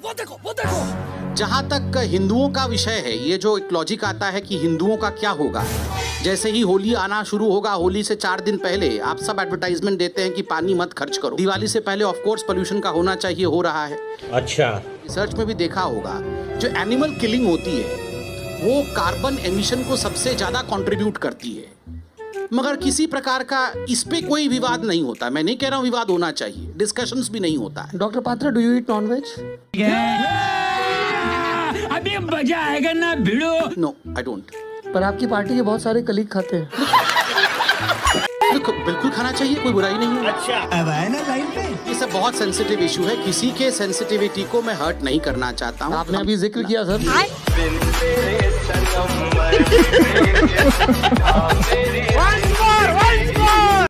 वो देखो वो देखो। जहां तक हिंदुओं का विषय है, ये जो एक लॉजिक आता है कि हिंदुओं का क्या होगा, जैसे ही होली आना शुरू होगा, होली से 4 दिन पहले आप सब एडवर्टाइजमेंट देते हैं कि पानी मत खर्च करो। दिवाली से पहले ऑफ कोर्स पोल्यूशन का होना चाहिए, हो रहा है। अच्छा, रिसर्च में भी देखा होगा, जो एनिमल किलिंग होती है वो कार्बन एमिशन को सबसे ज्यादा कंट्रीब्यूट करती है, मगर किसी प्रकार का इस पे कोई विवाद नहीं होता। मैं नहीं कह रहा हूँ विवाद होना चाहिए, डिस्कशंस भी नहीं होता है। Doctor Patra, do you eat non-veg? अभी मजा आएगा ना भिड़ो। No, I don't. पर आपकी पार्टी के बहुत सारे कलीग खाते हैं। बिल्कुल खाना चाहिए, कोई बुराई नहीं है। अच्छा, अब आए ना लाइन पे। ये सब बहुत सेंसिटिव इशू है, किसी के सेंसिटिविटी को मैं हर्ट नहीं करना चाहता हूँ। आपने अभी जिक्र किया सर।